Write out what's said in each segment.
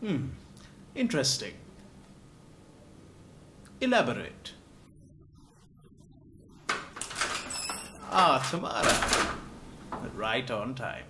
Interesting. Elaborate. Tomorrow. Right on time.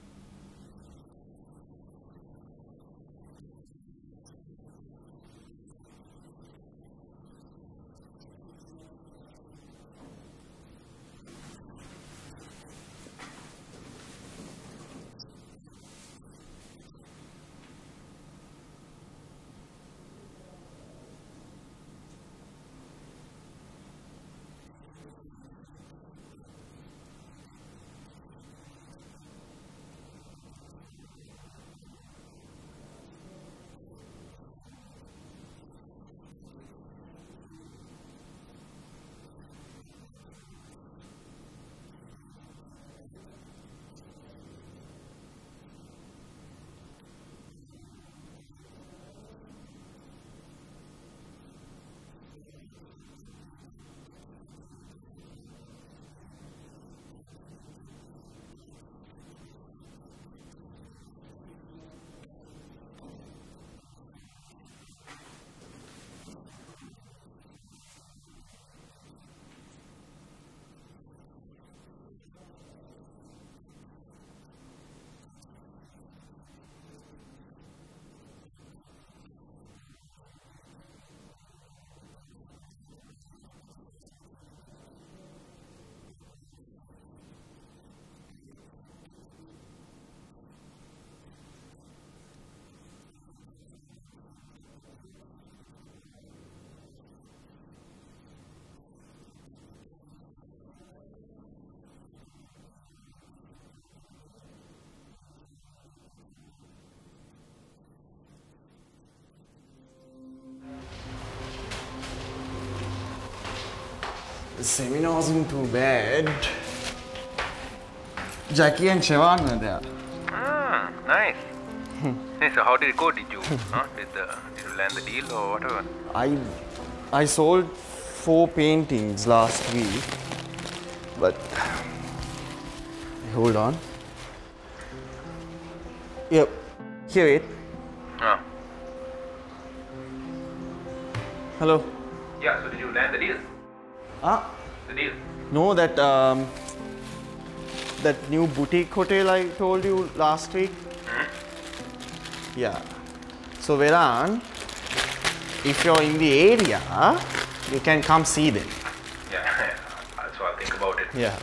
The seminar wasn't too bad. Jackie and Sivan were there. Nice. Hey, so how did it go? Did you land the deal or whatever? I sold 4 paintings last week, but hold on. Yep, here it. Hello. Yeah, so did you land the deal? The deal? No, that new boutique hotel I told you last week. Yeah. So Veran, if you're in the area, you can come see them. Yeah, so I'll think about it. Yeah.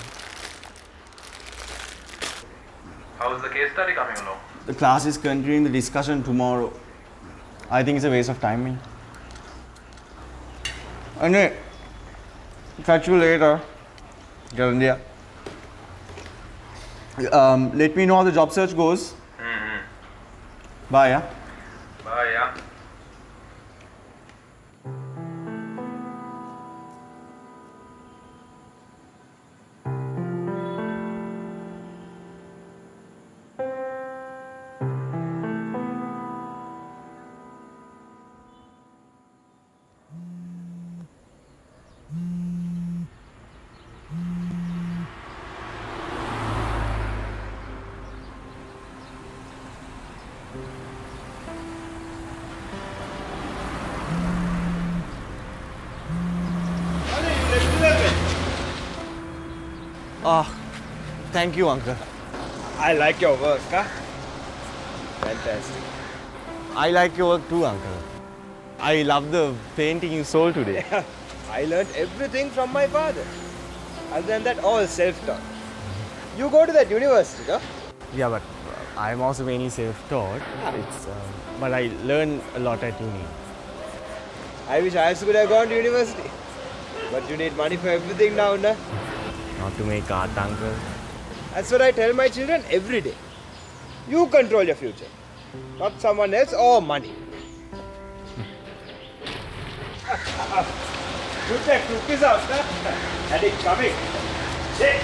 How's the case study coming along? The class is continuing the discussion tomorrow. I think it's a waste of time, man. Anyway, catch you later. India. Let me know how the job search goes. Bye, yeah? Bye, yeah. Thank you, uncle. I like your work, huh? Fantastic. I like your work too, uncle. I love the painting you sold today. I learned everything from my father. Other than that, all self-taught. You go to that university, no? Yeah, but I'm also mainly self-taught. But I learn a lot at uni. I wish I could have gone to university. But you need money for everything now, no? Not to make art, uncle. That's what I tell my children every day. You control your future, not someone else or money. Put that cookies out, huh? And it's coming. Shit.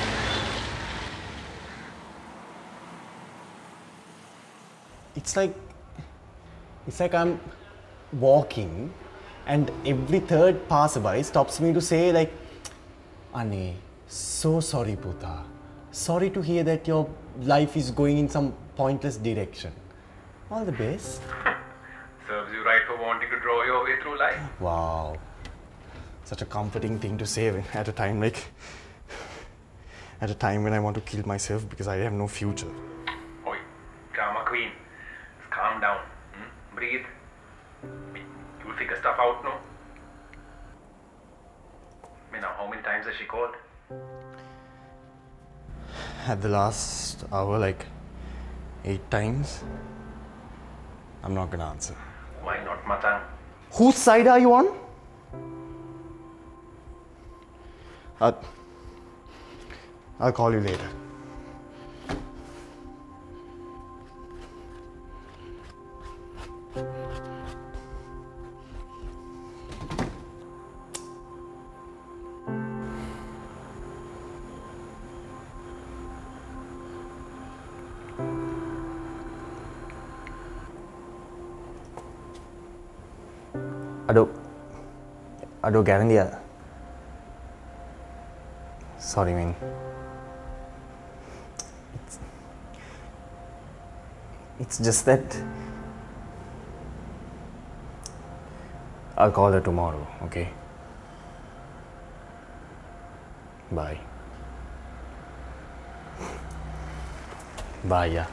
It's like I'm walking and every third passerby stops me to say like, Anne, so sorry Puta. Sorry to hear that your life is going in some pointless direction. All the best. to draw your way through life. Wow. Such a comforting thing to say at a time like... At a time when I want to kill myself because I have no future. Oi, drama queen. Just calm down. Breathe. You'll figure stuff out, no? Now, how many times has she called? At the last hour, like 8 times. I'm not gonna answer. Why not, Matan? Whose side are you on? I'll call you later. Ado garantiya. Sorry, man. It's just that I'll call her tomorrow, okay? Bye. Bye, yeah.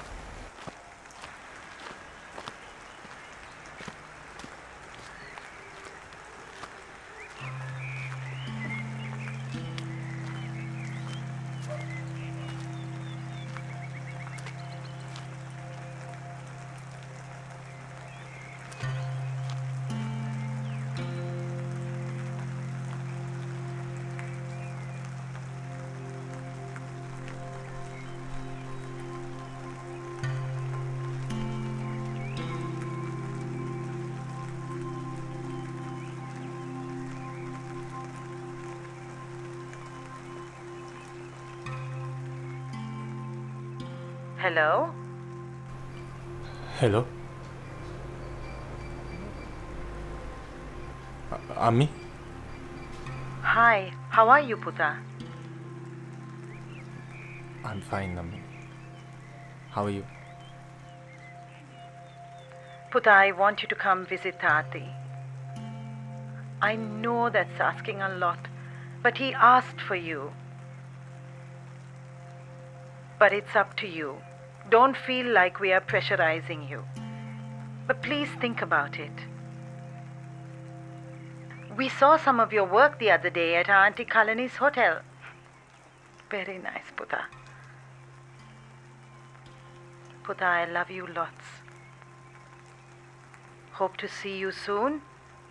Hello? Hello? Ami? Hi, how are you, Puta? I'm fine, Ami. How are you? Puta, I want you to come visit Tati. I know that's asking a lot, but he asked for you. But it's up to you. Don't feel like we are pressurizing you. But please think about it. We saw some of your work the other day at Aunty Kalani's hotel. Very nice, Puta. Puta, I love you lots. Hope to see you soon.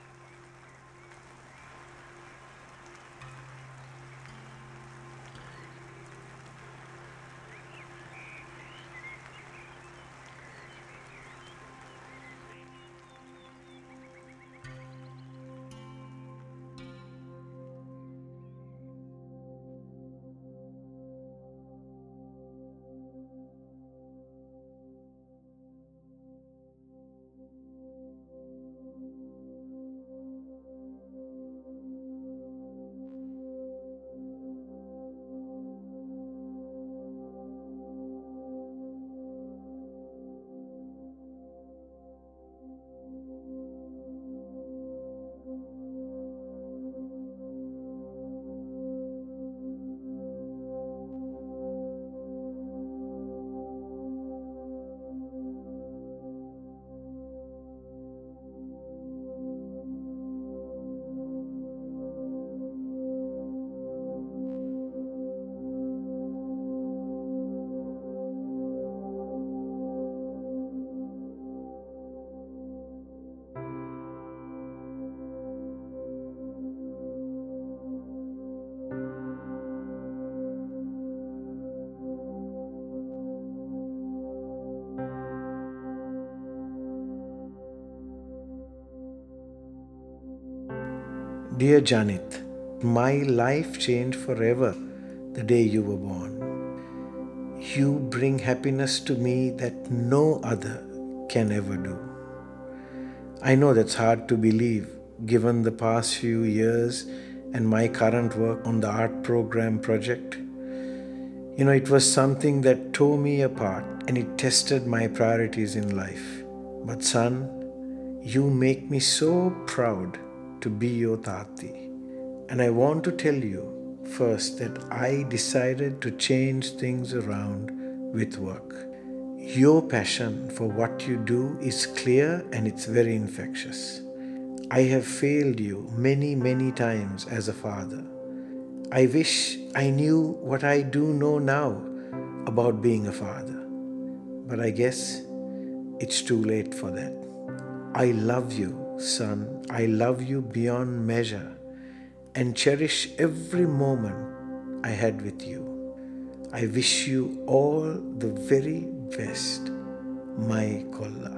Dear Janith, my life changed forever the day you were born. You bring happiness to me that no other can ever do. I know that's hard to believe given the past few years and my current work on the art program project. You know, it was something that tore me apart and it tested my priorities in life. But son, You make me so proud to be your Tati. And I want to tell you first that I decided to change things around with work. Your passion for what you do is clear and it's very infectious. I have failed you many, many times as a father. I wish I knew what I do know now about being a father. But I guess it's too late for that. I love you, son. I love you beyond measure and cherish every moment I had with you. I wish you all the very best, my Kolla.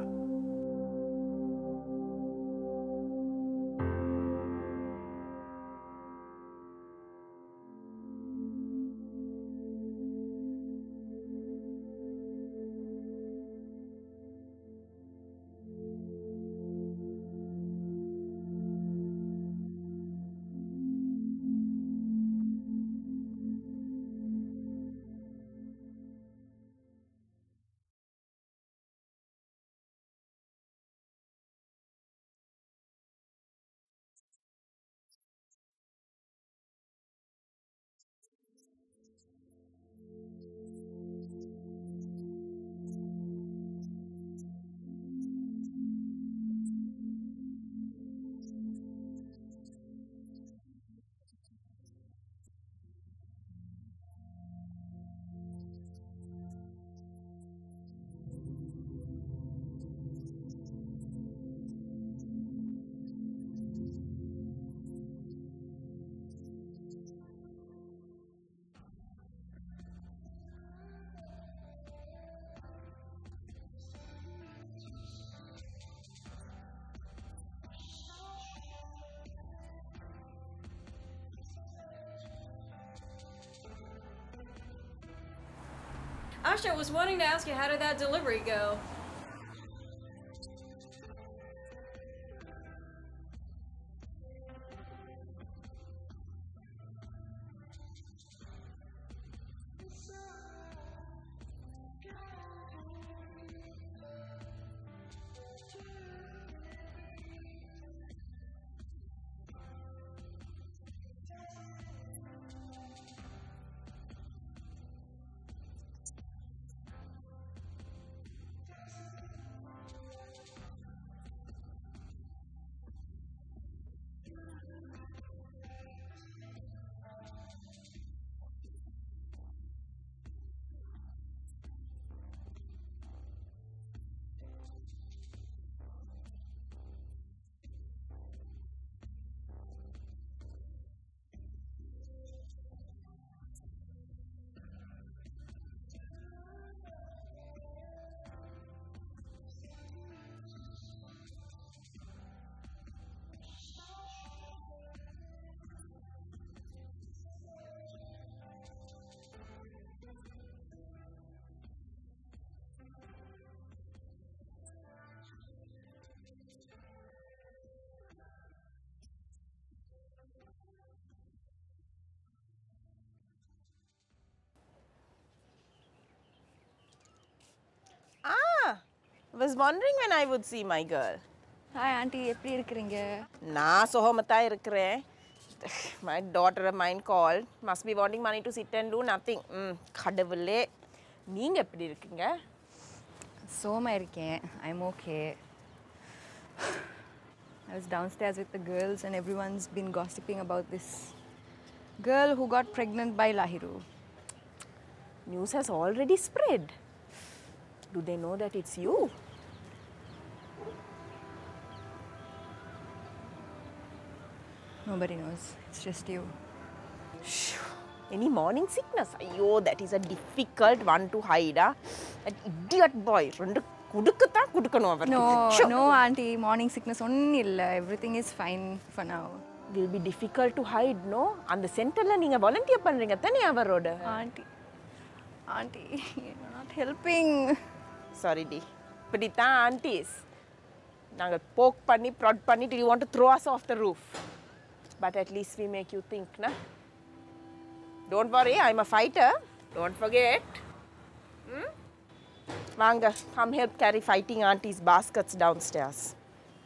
Asha was wanting to ask you, how did that delivery go? Was wondering when I would see my girl. Hi auntie, எப்படி இருக்கீங்க? நான் சுகமத்தா இருக்கிறேன். My daughter of mine called. Must be wanting money to sit and do nothing. கடவுளே. நீங்க எப்படி இருக்கீங்க? சோமா இருக்கேன். I'm okay. I was downstairs with the girls and everyone's been gossiping about this girl who got pregnant by Lahiru. News has already spread. Do they know that it's you? Nobody knows. It's just you. Any morning sickness? Ayyo, that is a difficult one to hide. That idiot boy. No, auntie. Morning sickness only illa. Everything is fine for now. Will be difficult to hide, no? And the center la neenga volunteer pandringa thane avaroda. Auntie, you're not helping. Sorry, Dee. But it's aunties. Naanga poke panni, prod panni till you want to throw us off the roof. But at least we make you think, na? Don't worry, I'm a fighter. Don't forget. Vanga, come help carry fighting auntie's baskets downstairs.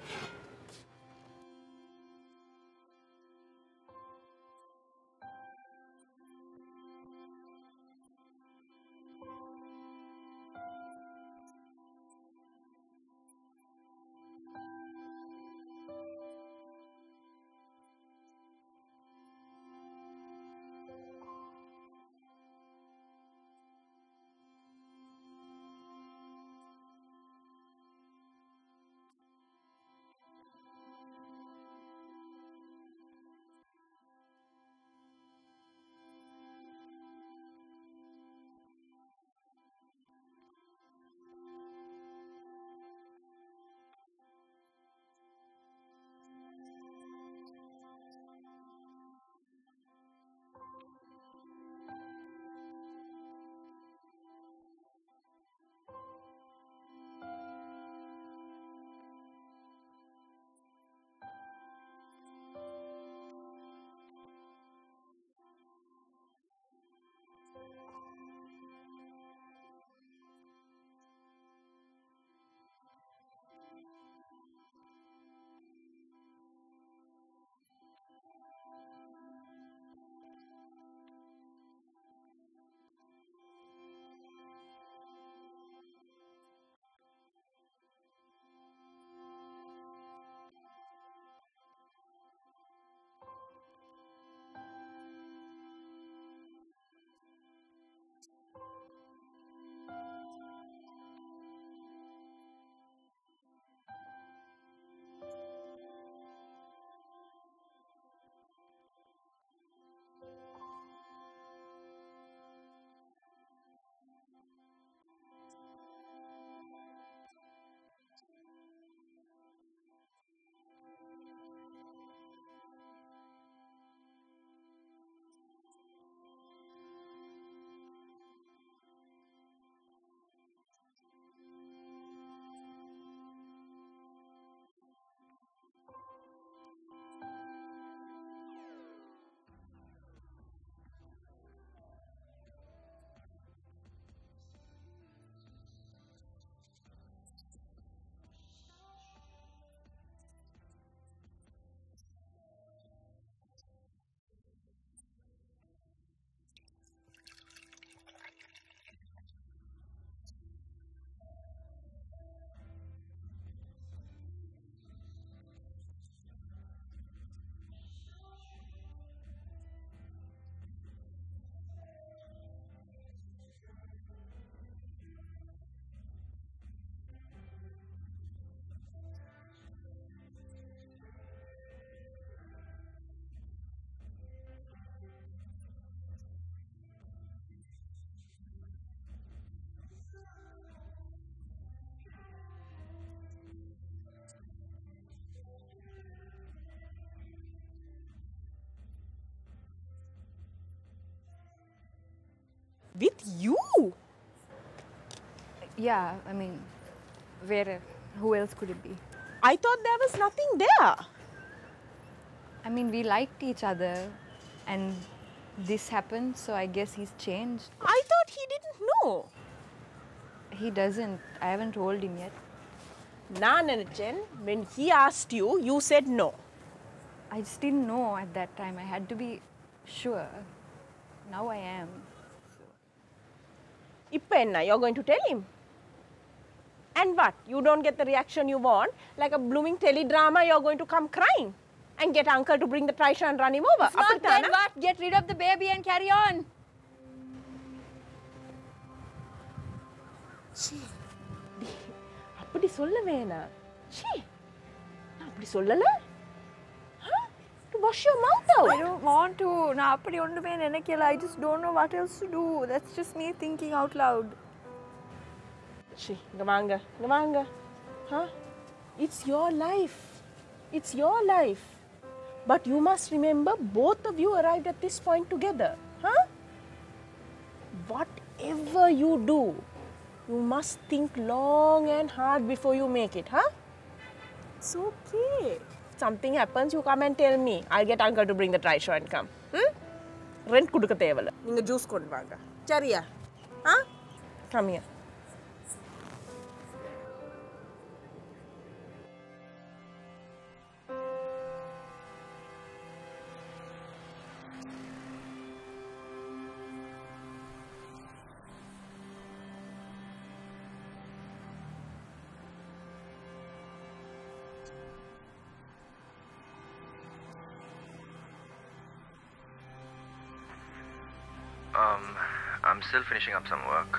With you? Yeah, I mean, who else could it be? I thought there was nothing there. I mean, we liked each other and this happened, so I guess he's changed. I thought he didn't know. He doesn't. I haven't told him yet. Chen, when he asked you, you said no. I just didn't know at that time. I had to be sure. Now I am. Ippenna, you're going to tell him. And what? You don't get the reaction you want? Like a blooming teledrama, you're going to come crying and get uncle to bring the trisha and run him over. If not, then what? Get rid of the baby and carry on. அப்படி சொல்ல வேணாம். ச்சீ. நான் அப்படி சொல்லல? Huh? To wash your mouth out. I don't want to. நான் அப்படி ஒண்ணுமே நினைக்கல. I just don't know what else to do. That's just me thinking out loud. ச்சீ, இங்க வாங்க. Huh? It's your life. It's your life. But you must remember both of you arrived at this point together. Huh? Whatever you do, you must think long and hard before you make it, huh? It's okay. If something happens, you come and tell me. I'll get uncle to bring the trisha and come. Rent kudukka thevalla. Ninga juice kondu vaanga. Chariya? Huh? Come here. I'm still finishing up some work.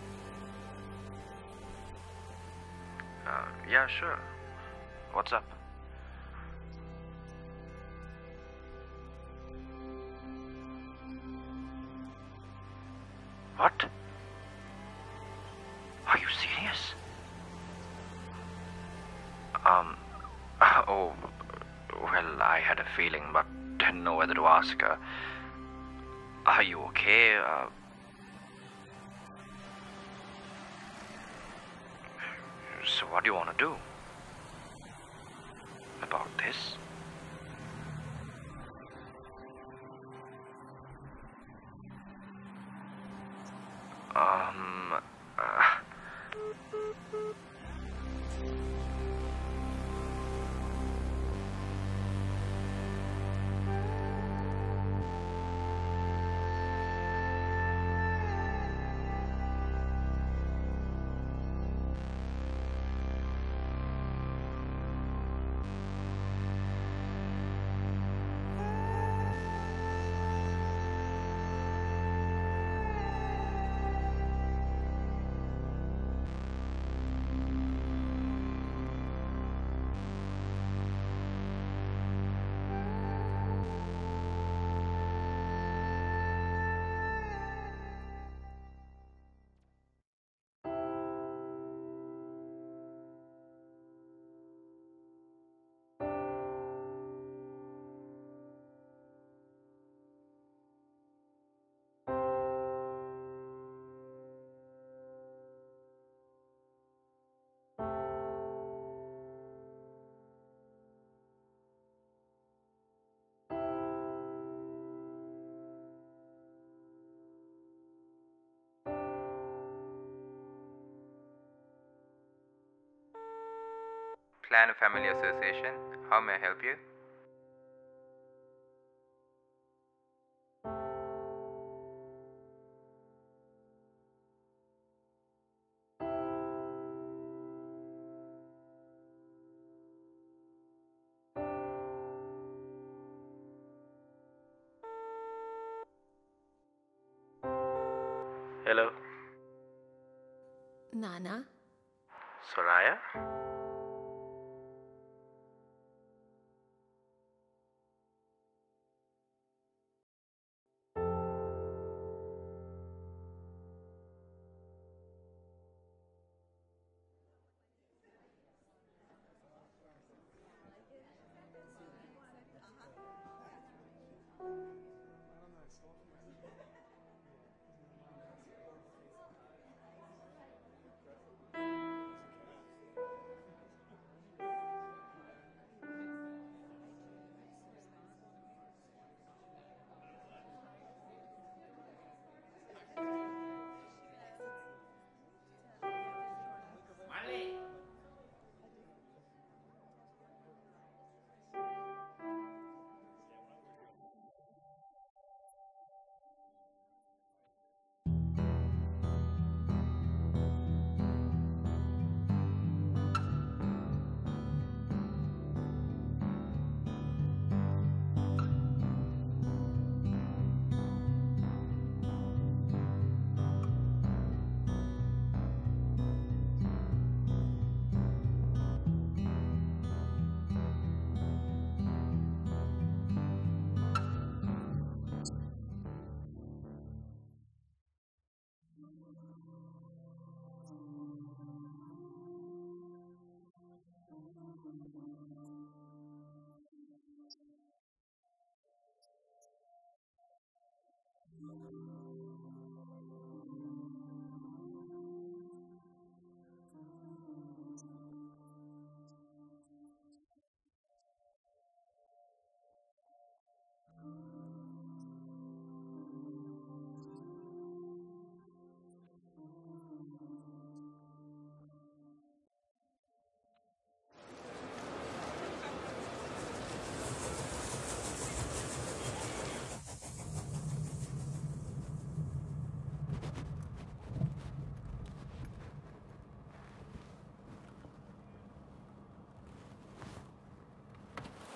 Yeah, sure. What's up? What? Are you serious? Oh, well, I had a feeling, but didn't know whether to ask her. Are you okay? So what do you want to do about this? Plan a family association. How may I help you? Hello. Nana? Soraya?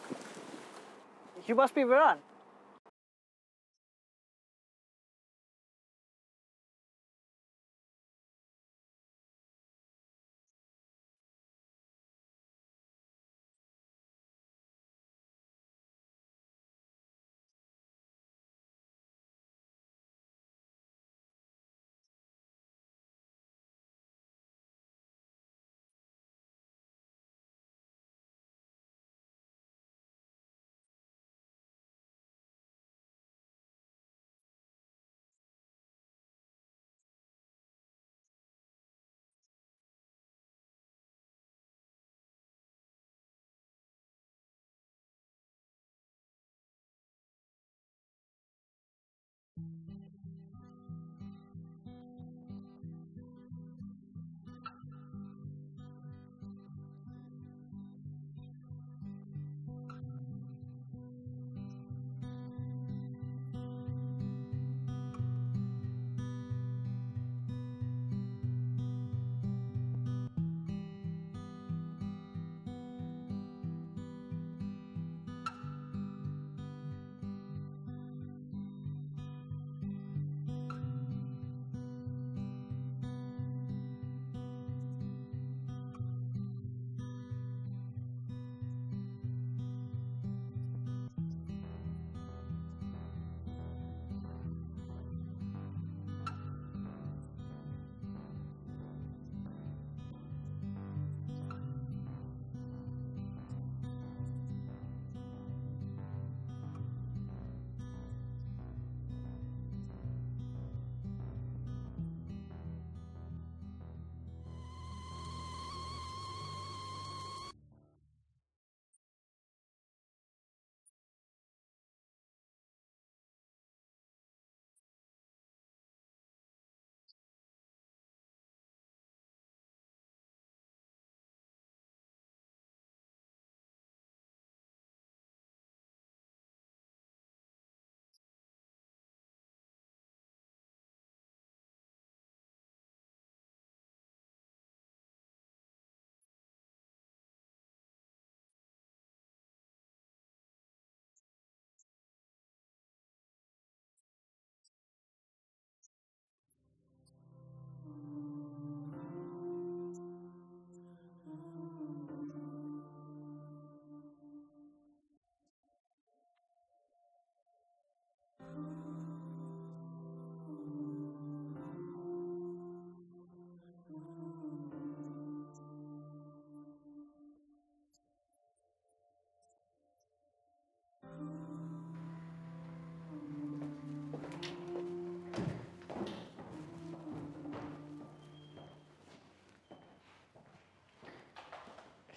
You must be Veran.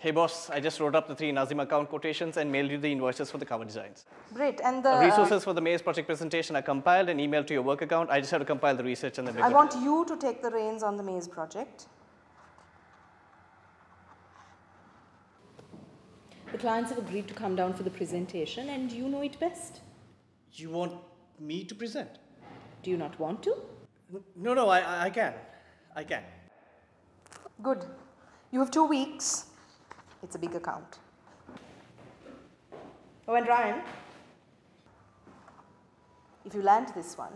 Hey boss, I just wrote up the 3 Nazim account quotations and mailed you the invoices for the cover designs. Great, and the... resources for the Maze project presentation are compiled and emailed to your work account. I just have to compile the research and then... I want you to take the reins on the Maze project. The clients have agreed to come down for the presentation and you know it best. You want me to present? Do you not want to? No, I can. I can. Good. You have 2 weeks. It's a big account. Oh, and Ryan, if you land this one,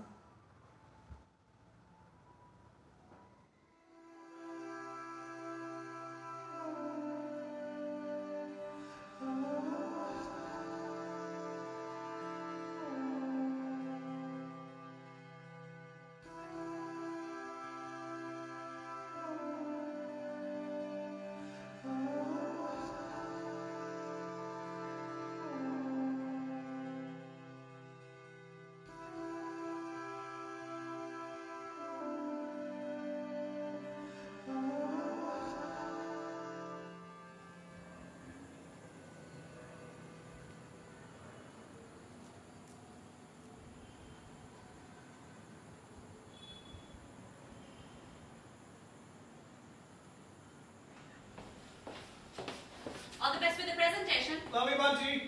All the best with the presentation. Love you, Aunty.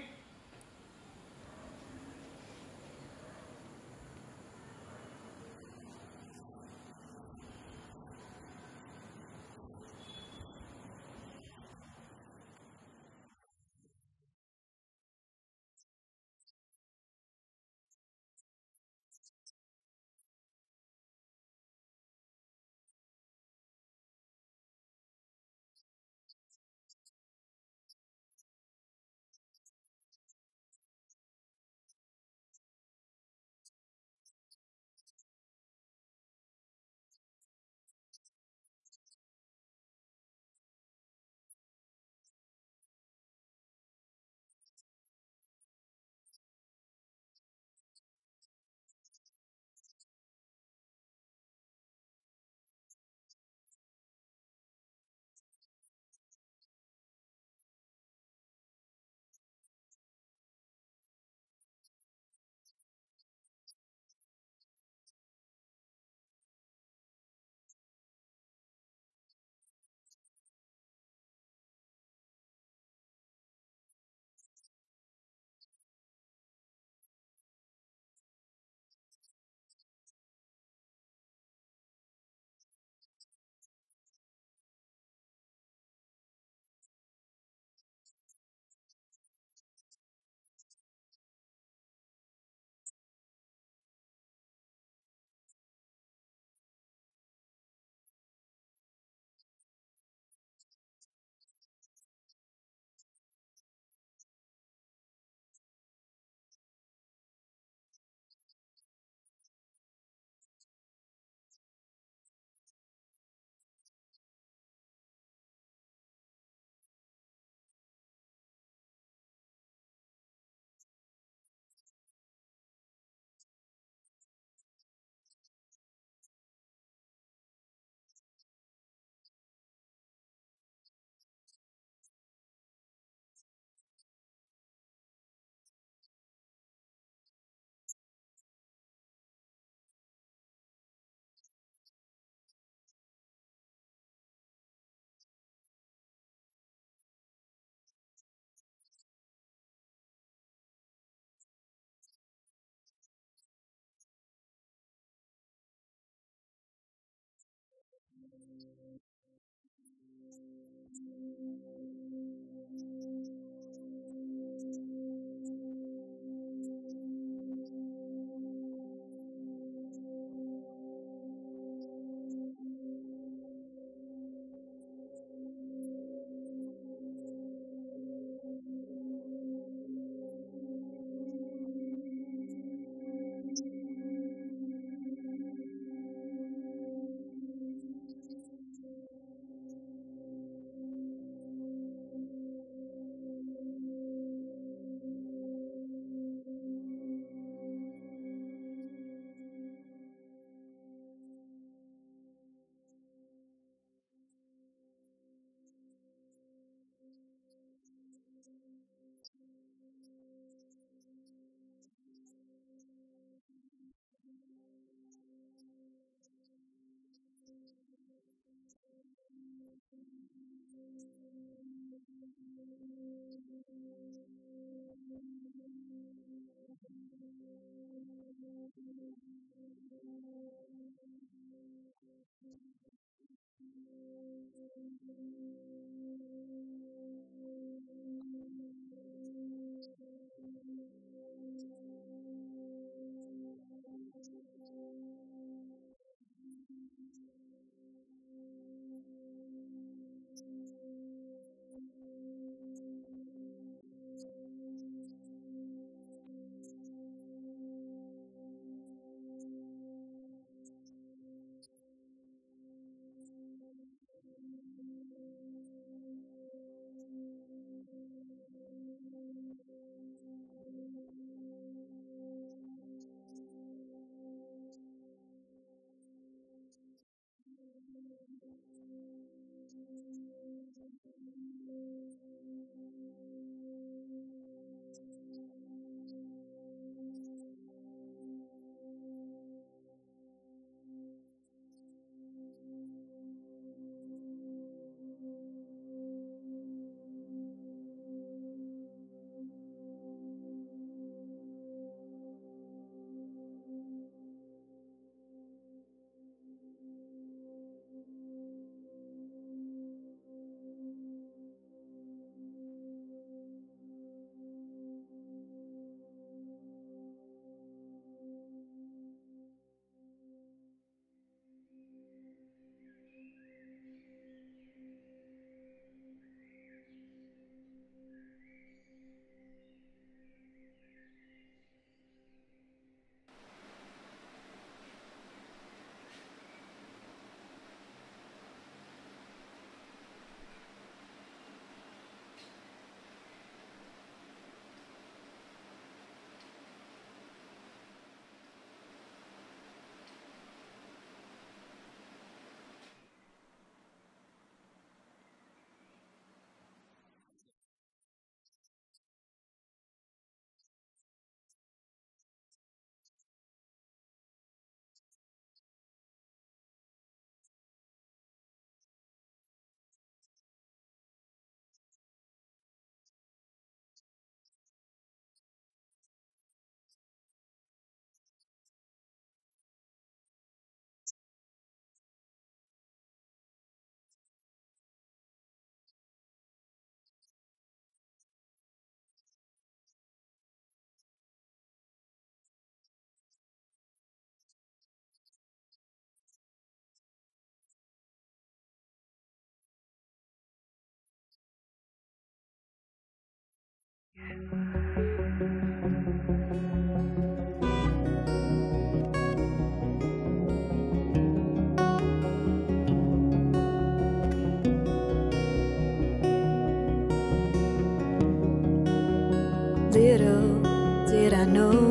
Little did I know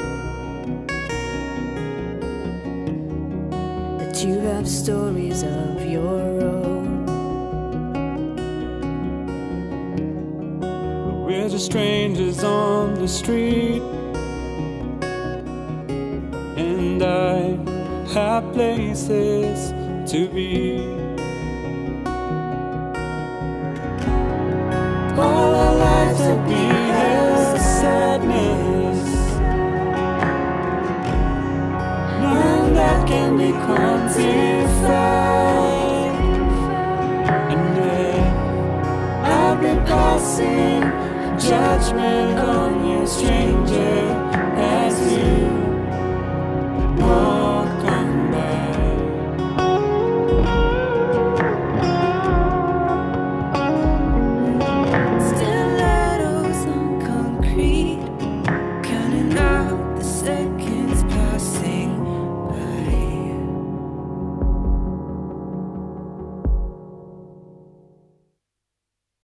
that you have stories of your own. We're just strangers on the street, and I have places to be. All our lives have been sadness, none that can be quantified. And yet I've been passing judgment on you, stranger, as you